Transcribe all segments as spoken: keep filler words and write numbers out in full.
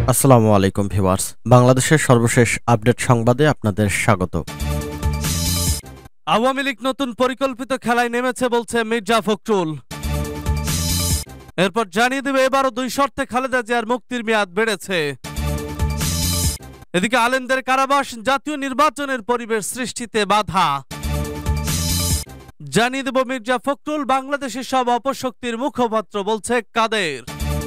আসসালামু আলাইকুম ভিউয়ার্স, বাংলাদেশের সর্বশেষ আপডেট সংবাদে আপনাদের স্বাগত। আওয়ামী লীগ নতুন পরিকল্পিত খেলায় নেমেছে বলছে মির্জা ফখরুল। এরপর জানিয়ে দেবে এবারও দুই শর্তে খালেদা জিয়ার মুক্তির মেয়াদ বেড়েছে। এদিকে আলেমদের কারাবাস জাতীয় নির্বাচনের পরিবেশ সৃষ্টিতে বাধা। জানিয়ে দেব মির্জা ফখরুল বাংলাদেশের সব অপশক্তির মুখপাত্র বলছে কাদের।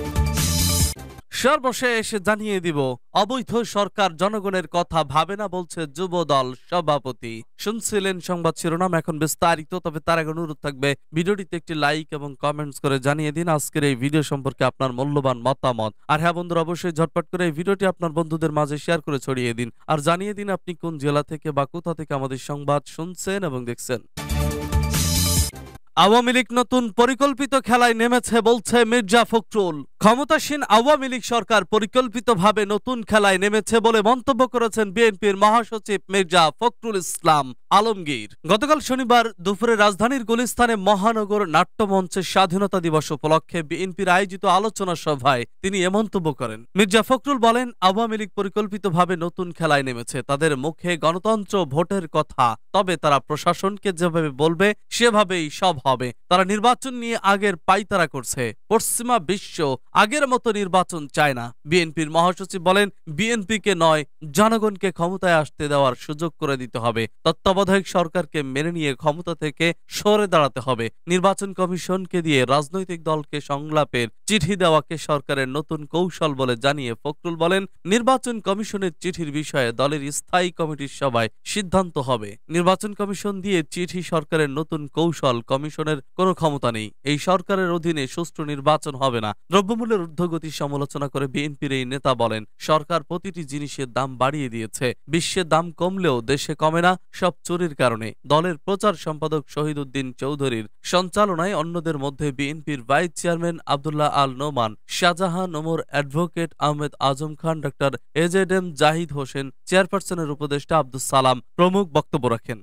সর্বশেষ জানিয়ে দিব অবৈধ সরকার জনগণের কথা ভাবে না বলছে যুব দল সভাপতি। শুনছিলেন সংবাদ শিরোনাম, এখন বিস্তারিত। তবে তার আগে অনুরোধ থাকবে ভিডিওটিতে একটি লাইক এবং কমেন্টস করে জানিয়ে দিন আজকের এই ভিডিও সম্পর্কে আপনার মূল্যবান মতামত। আর হ্যাঁ বন্ধুরা, অবশ্যই ঝটপট করে এই ভিডিওটি আপনার বন্ধুদের মাঝে শেয়ার করে ছড়িয়ে দিন আর জানিয়ে দিন আপনি কোন জেলা থেকে বা কোথা থেকে আমাদের সংবাদ শুনছেন এবং দেখছেন। আওয়ামী লীগ নতুন পরিকল্পিত খেলায় নেমেছে বলছে মির্জা ফখরুল। ক্ষমতাসীন আওয়ামী লীগ সরকার পরিকল্পিতভাবে নতুন খেলায় নেমেছে বলে মন্তব্য করেছেন বিএনপির মহাসচিব মির্জা ফখরুল ইসলাম আলমগীর। গতকাল শনিবার দুপুরে রাজধানীর গুলিস্তানে মহানগর নাট্যমঞ্চের স্বাধীনতা দিবস উপলক্ষে বিএনপির আয়োজিত আলোচনা সভায় তিনি এ মন্তব্য করেন। মির্জা ফখরুল বলেন, আওয়ামী লীগ পরিকল্পিতভাবে নতুন খেলায় নেমেছে। তাদের মুখে গণতন্ত্র ভোটের কথা, তবে তারা প্রশাসনকে যেভাবে বলবে সেভাবেই সব হবে। তারা নির্বাচন নিয়ে আগের পাইতারা করছে। পশ্চিমা বিশ্ব আগের মতো নির্বাচন চায় না। বিএনপির মহাসচিব বলেন, বিএনপিকে নয় জনগণকে ক্ষমতায় আসতে দেওয়ার সুযোগ করে দিতে হবে। তত্ত্বাবধায়ক সরকারকে মেনে নিয়ে ক্ষমতা থেকে সরে দাঁড়াতে হবে। নির্বাচন কমিশনকে দিয়ে রাজনৈতিক দলকে সংলাপের চিঠি দেওয়াকে সরকারের নতুন কৌশল বলে জানিয়ে ফখরুল বলেন, নির্বাচন কমিশনের চিঠির বিষয়ে দলের স্থায়ী কমিটির সভায় সিদ্ধান্ত হবে। নির্বাচন কমিশন দিয়ে চিঠি সরকারের নতুন কৌশল, কমিশনের কোনো ক্ষমতা নেই। এই সরকারের অধীনে সুষ্ঠু নির্বাচন হবে না। দ্রব্যমূল্যের ঊর্ধ্বগতির সমালোচনা করে বিএনপির এই নেতা বলেন, সরকার প্রতিটি জিনিসের দাম বাড়িয়ে দিয়েছে। বিশ্বের দাম কমলেও দেশে কমে না, সব চুরির কারণে। দলের প্রচার সম্পাদক শহীদ উদ্দিন চৌধুরীর সঞ্চালনায় অন্যদের মধ্যে বিএনপির vice chairman Abdullah Al Noman, Shahjahan Omar, advocate Ahmed Azam Khan, doctor A Z M Zahid Hossain, চেয়ারপারসনের উপদেষ্টা আব্দুল সালাম প্রমুখ বক্তব্য রাখেন।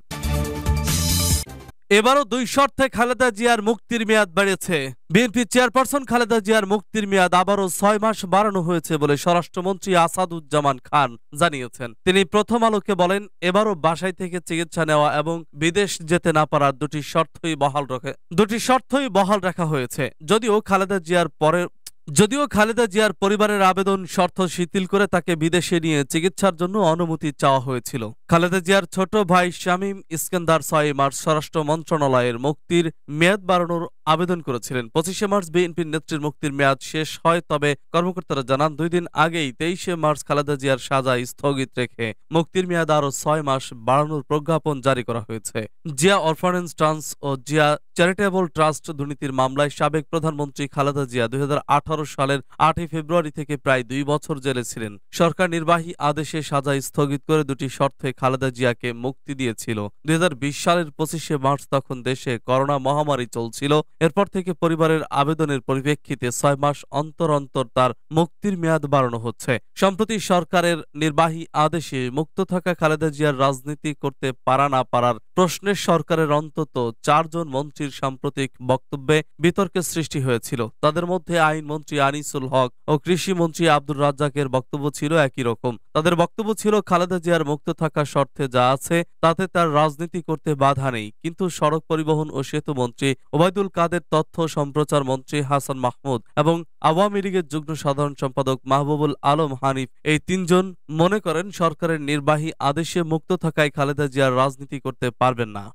এবারও দুই শর্তে খালেদা জিয়ার মুক্তির মেয়াদ বাড়িয়েছে। বিএনপি চেয়ারপারসন খালেদা জিয়ার মুক্তির মেয়াদ আবারও ছয় মাস বাড়ানো হয়েছে বলে স্বরাষ্ট্রমন্ত্রী আসাদুজ্জামান খান জানিয়েছেন। তিনি প্রথম আলোকে বলেন, এবারও বাসায় থেকে চিকিৎসা নেওয়া এবং বিদেশ যেতে না পারার দুটি শর্তই বহাল রাখে দুটি শর্তই বহাল রাখা হয়েছে। যদিও খালেদা জিয়ার পরে যদিও খালেদা জিয়ার পরিবারের আবেদন শর্ত শিথিল করে তাকে বিদেশে নিয়ে চিকিৎসার জন্য অনুমতি চাওয়া হয়েছিল। খালেদা জিয়ার ছোট ভাই শামীম ইস্কান্দার ছয় মার্চ স্বরাষ্ট্র মন্ত্রণালয়ের মুক্তির মেয়াদ বাড়ানোর আবেদন করেছিলেন। পঁচিশে মার্চ বিএনপির নেত্রীর মুক্তির মেয়াদ শেষ হয়, তবে কর্মকর্তারা জানান দুই দিন আগেই তেইশে মার্চ খালেদা জিয়ার সাজা স্থগিত রেখে মুক্তির মেয়াদ আরও ছয় মাস বাড়ানোর প্রজ্ঞাপন জারি করা হয়েছে। জিয়া অরফানেজ ট্রাস্ট ও জিয়া চ্যারিটেবল ট্রাস্ট দুর্নীতির মামলায় সাবেক প্রধানমন্ত্রী খালেদা জিয়া দুই হাজার আঠারো সালের আটই ফেব্রুয়ারি থেকে প্রায় দুই বছর জেলে ছিলেন। সরকার নির্বাহী আদেশে সাজা স্থগিত করে দুটি শর্তে খালেদা জিয়াকে মুক্তি দিয়েছিল। দুই হাজার বিশ সালের পঁচিশে মার্চ তখন দেশে করোনা মহামারী চলছিল। এরপর থেকে পরিবারের আবেদনের পরিপ্রেক্ষিতে ছয় মাস অন্তর অন্তর তার মুক্তির মেয়াদ বাড়ানো হচ্ছে। সম্প্রতি সরকারের নির্বাহী আদেশে মুক্ত থাকা খালেদা জিয়ার রাজনীতি করতে পারা না পারার প্রশ্নে সরকারের অন্তত চারজন মন্ত্রীর সাম্প্রতিক বক্তব্যে বিতর্কের সৃষ্টি হয়েছিল। তাদের মধ্যে আইনমন্ত্রী আনিসুল হক ও কৃষিমন্ত্রী আব্দুর রাজ্জাকের বক্তব্য ছিল একই রকম। তাদের বক্তব্য ছিল, খালেদা জিয়ার মুক্ত থাকা শর্তে যা আছে তাতে তার রাজনীতি করতে বাধা নেই। কিন্তু সড়ক পরিবহন ও সেতু মন্ত্রী ওবায়দুল কাদের, তথ্য সম্প্রচার মন্ত্রী হাসান মাহমুদ এবং আওয়ামী লীগের যুগ্ম সাধারণ সম্পাদক মাহবুবুল আলম হানিফ এই তিনজন মনে করেন সরকারের নির্বাহী আদেশে মুক্ত থাকায় খালেদা জিয়ার রাজনীতি করতে পারবেন না।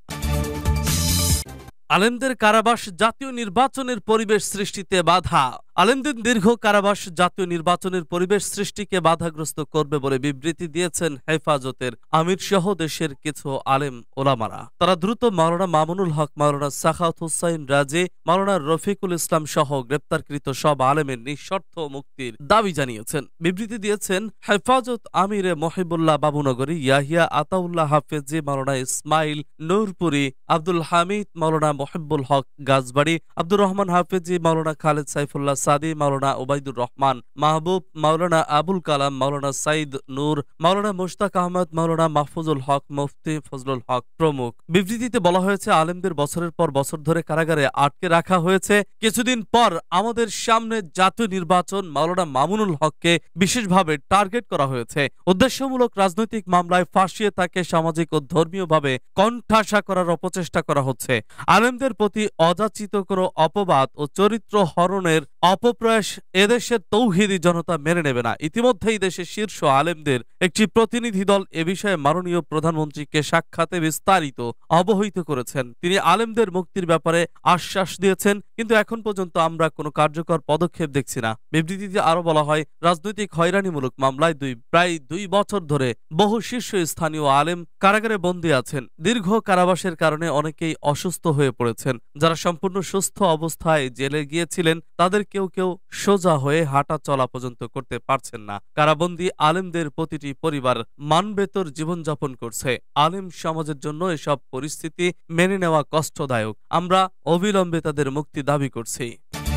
আলেমদের কারাবাস জাতীয় নির্বাচনের পরিবেশ সৃষ্টিতে বাধা। আলেমদের দীর্ঘ কারাবাস জাতীয় নির্বাচনের পরিবেশ সৃষ্টিকে বাধাগ্রস্ত করবে বলে বিবৃতি দিয়েছেন হেফাজতের আমির সহ দেশের কিছু আলেম ওলামারা। তারা দ্রুত মাওলানা মামুনুল হক, মাওলানা সাখাওয়াত হুসাইন রাজে, মাওলানা রফিকুল ইসলাম সহ গ্রেপ্তারকৃত সব আলেমের নিঃশর্ত মুক্তির দাবি জানিয়েছেন। বিবৃতি দিয়েছেন হেফাজত আমিরে মহিবুল্লাহ বাবুনগরী, ইয়াহিয়া আতাউল্লাহ হাফেজি, মাওলানা ইসমাইল নূরপুরি, আব্দুল হামিদ, মাওলানা মহিবুল হক গাজবাড়ি, আব্দুর রহমান হাফেজি, মাওলানা খালেদ সাইফুল্লাহ সাদি, মাওলানা ওবায়দুর রহমান মাহবুব, মাওলানা আবুল কালাম, মাওলানা সাইদ নূর, মাওলানা মুশতাক আহমদ, মাওলানা মাহফুজুল হক, মুফতি ফজলুল হক প্রমুখ। বিবৃতিতে বলা হয়েছে, আলেমদের বছরের পর বছর ধরে কারাগারে আটকে রাখা হয়েছে। কিছুদিন পর আমাদের সামনে জাতীয় নির্বাচন, মাওলানা মামুনুল হককে বিশেষভাবে টার্গেট করা হয়েছে। উদ্দেশ্যমূলক রাজনৈতিক মামলায় ফাঁসিয়ে তাকে সামাজিক ও ধর্মীয়ভাবে কণ্ঠাসা করার অপচেষ্টা করা হচ্ছে। আলেমদের প্রতি অযাচিত কোনো অপবাদ ও চরিত্র হরণের অপপ্রয়াস এদেশের তৌহিদি জনতা মেনে নেবে না। ইতিমধ্যেই দেশের শীর্ষ আলেমদের একটি প্রতিনিধি দল এ বিষয়ে মাননীয় প্রধানমন্ত্রীকে সাক্ষাতে বিস্তারিত অবহিত করেছেন। তিনি আলেমদের মুক্তির ব্যাপারে আশ্বাস দিয়েছেন, কিন্তু এখন পর্যন্ত আমরা কোনো কার্যকর পদক্ষেপ দেখছি না। বিবৃতিতে আরো বলা হয়, রাজনৈতিক হয়রানিমূলক মামলায় দুই প্রায় দুই বছর ধরে বহু শীর্ষ স্থানীয় আলেম কারাগারে বন্দী আছেন। দীর্ঘ কারাবাসের কারণে অনেকেই অসুস্থ হয়ে পড়েছেন। যারা সম্পূর্ণ সুস্থ অবস্থায় জেলে গিয়েছিলেন তাদের কেউ কেউ সোজা হয়ে হাঁটা চলা পর্যন্ত করতে পারছেন না। কারাবন্দী আলেমদের প্রতিটি পরিবার মানবেতর জীবনযাপন করছে। আলেম সমাজের জন্য এসব পরিস্থিতি মেনে নেওয়া কষ্টদায়ক। আমরা অবিলম্বে তাদের মুক্তি দাবি করছি।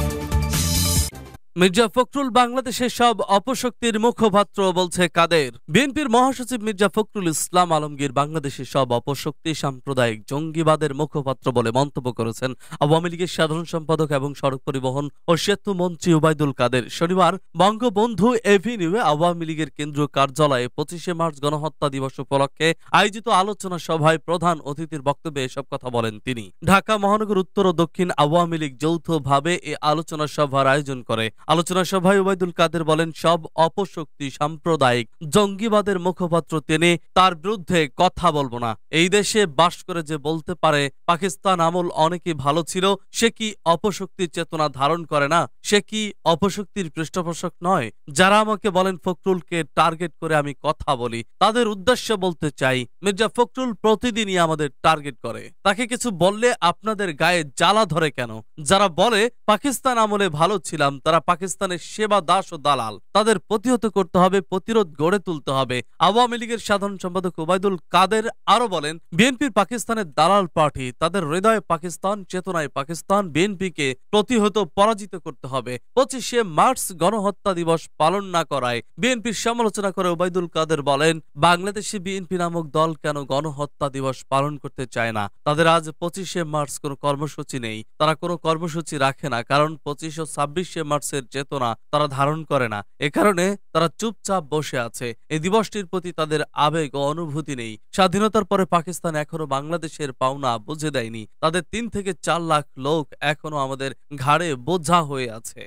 মির্জা ফখরুল বাংলাদেশের সব অপশক্তির মুখপাত্র, বলছে কাদের। বিএনপির মহাসচিব মির্জা ফখরুল ইসলাম আলমগীর বাংলাদেশের সব অপশক্তি সাম্প্রদায়িক জঙ্গিবাদের মুখপাত্র বলে মন্তব্য করেছেন আওয়ামী লীগের সাধারণ সম্পাদক এবং সড়ক পরিবহন ও সেতু মন্ত্রী ওবায়দুল কাদের। শনিবার বঙ্গবন্ধু এভিনিউয়ে আওয়ামী লীগের কেন্দ্রীয় কার্যালয়ে পঁচিশে মার্চ গণহত্যা দিবস উপলক্ষে আয়োজিত আলোচনা সভায় প্রধান অতিথির বক্তব্যে এসব কথা বলেন তিনি। ঢাকা মহানগর উত্তর ও দক্ষিণ আওয়ামী লীগ যৌথভাবে এ আলোচনা সভার আয়োজন করে। আলোচনা সভায় ওবায়দুল কাদের বলেন, সব অপশক্তি সাম্প্রদায়িক জঙ্গিবাদের মুখপাত্র তিনি, তার বিরুদ্ধে কথা বলবো না। এই দেশে বাস করে যে বলতে পারে পাকিস্তান আমল অনেকই ভালো ছিল, সে কি অপশক্তির চেতনা ধারণ করে না? সে কি অপশক্তির পৃষ্ঠপোষক নয়? যারা আমাকে বলেন ফখরুলকে টার্গেট করে আমি কথা বলি, তাদের উদ্দেশ্য বলতে চাই, মির্জা ফখরুল প্রতিদিনই আমাদের টার্গেট করে। তাকে কিছু বললে আপনাদের গায়ে জ্বালা ধরে কেন? যারা বলে পাকিস্তান আমলে ভালো ছিলাম, তারা পাকিস্তানের সেবা দাস ও দালাল। তাদের প্রতিহত করতে হবে, প্রতিরোধ গড়ে তুলতে হবে। আওয়ামী লীগের সাধারণ সম্পাদক ওবায়দুল কাদের আরো বলেন, বিএনপির পাকিস্তানের দালাল পার্টি, তাদের হৃদয়ে পাকিস্তান, চেতনায় পাকিস্তান। বিএনপিকে প্রতিহত পরাজিত করতে হবে। পঁচিশে মার্চ গণহত্যা দিবস পালন না করায় বিএনপির সমালোচনা করে ওবায়দুল কাদের বলেন, বাংলাদেশে বিএনপি নামক দল কেন গণহত্যা দিবস পালন করতে চায় না? তাদের আজ পঁচিশে মার্চ কোনো কর্মসূচি নেই, তারা কোনো কর্মসূচি রাখে না, কারণ পঁচিশ ও ছাব্বিশে মার্চের চেতনা তারা ধারণ করে না। এ কারণে তারা চুপচাপ বসে আছে। এই দিবসটির প্রতি তাদের আবেগ ও অনুভূতি নেই। স্বাধীনতার পরে পাকিস্তান এখনো বাংলাদেশের পাওনা বুঝে দেয়নি। তাদের তিন থেকে চার লাখ লোক এখনো আমাদের ঘাড়ে বোঝা হয়ে আছে।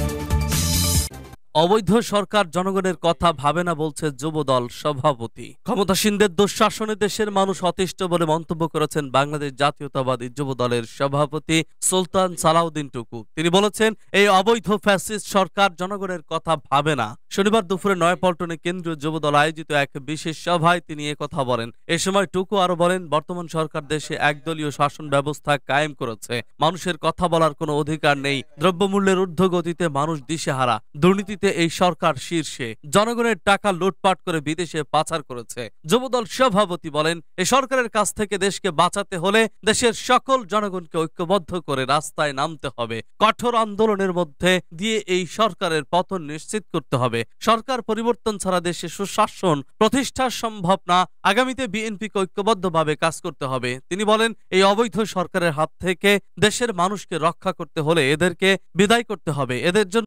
অবৈধ সরকার জনগণের কথা ভাবে না, বলছে যুবদল সভাপতি। ক্ষমতাসীনদের দুঃশাসনে দেশের মানুষ অতিষ্ঠ বলে মন্তব্য করেছেন বাংলাদেশ জাতীয়তাবাদী যুবদলের সভাপতি সুলতান সালাউদ্দিন টুকু। তিনি বলেছেন, এই অবৈধ ফ্যাসিস্ট সরকার জনগণের কথা ভাবে না। শনিবার দুপুরে নয়াপল্টনে কেন্দ্রীয় যুবদল আয়োজিত এক বিশেষ সভায় তিনি কথা বলেন। এ সময় টুকু আরো বলেন, বর্তমান সরকার দেশে একদলীয় শাসন ব্যবস্থা কায়েম করেছে। মানুষের কথা বলার কোনো অধিকার নেই। দ্রব্যমূল্যের ঊর্ধ্বগতিতে মানুষ দিশেহারা। দুর্নীতিতে এই সরকার শীর্ষে। জনগণের টাকা লুটপাট করে বিদেশে পাচার করেছে। যুবদল সভাপতি বলেন, এ সরকারের কাছ থেকে দেশকে বাঁচাতে হলে দেশের সকল জনগণকে ঐক্যবদ্ধ করে রাস্তায় নামতে হবে। কঠোর আন্দোলনের মধ্যে দিয়ে এই সরকারের পতন নিশ্চিত করতে হবে। সরকার পরিবর্তন ছাড়া দেশে সুশাসন প্রতিষ্ঠা সম্ভব না। আগামীতে বিএনপিকে ঐক্যবদ্ধভাবে কাজ করতে হবে। তিনি বলেন, এই অবৈধ সরকারের হাত থেকে দেশের মানুষকে রক্ষা করতে হলে এদেরকে বিদায় করতে হবে। এদের জন্য